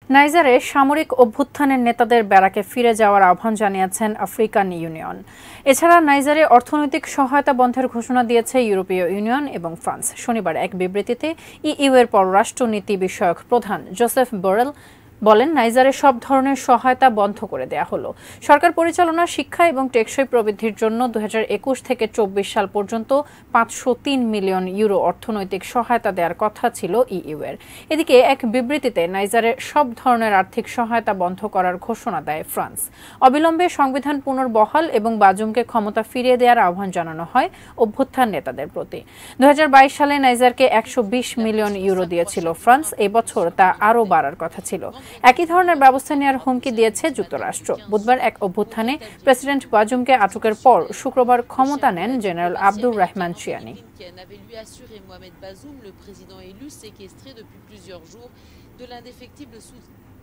নাইজারে সামরিক অভ্যুত্থানের নেতাদের ব্যারাকে ফিরে যাওয়ার আহ্বান জানিয়েছেন আফ্রিকান ইউনিয়ন। এছাড়া নাইজারে অর্থনৈতিক সহায়তা বন্ধের ঘোষণা দিয়েছে ইউরোপীয় ইউনিয়ন এবং ফ্রান্স। শনিবার এক বিবৃতিতে ইইউ এর পররাষ্ট্রনীতি বিষয়ক প্রধান জোসেফ বোরেল বলেন, নাইজারে সব ধরনের সহায়তা বন্ধ করে দেয়া হলো। সরকার পরিচালনা, শিক্ষা এবং টেকসই প্রবৃদ্ধির জন্য 2021 থেকে 24 সাল পর্যন্ত 503 মিলিয়ন ইউরো অর্থনৈতিক সহায়তা দেওয়ার কথা ছিল ইইউ এর। এদিকে এক বিবৃতিতে নাইজারে সব ধরনের আর্থিক সহায়তা বন্ধ করার ঘোষণা দেয় ফ্রান্স। অবিলম্বে সংবিধান পুনর্বহাল এবং বাজুমকে ক্ষমতা ফিরিয়ে দেওয়ার আহ্বান জানানো হয় অভ্যুত্থান নেতাদের প্রতি। 2022 সালে নাইজারকে 120 মিলিয়ন ইউরো দিয়েছিল ফ্রান্স। এই বছর তা আরও বাড়ার কথা ছিল। একই ধরনের ব্যবস্থা নেওয়ার হুমকি দিয়েছে যুক্তরাষ্ট্র। বুধবার এক অভ্যুত্থানে প্রেসিডেন্ট বাজুমকে আটকের পর শুক্রবার ক্ষমতা নেন general Abdourahamane Tchiani. de l'indéfectible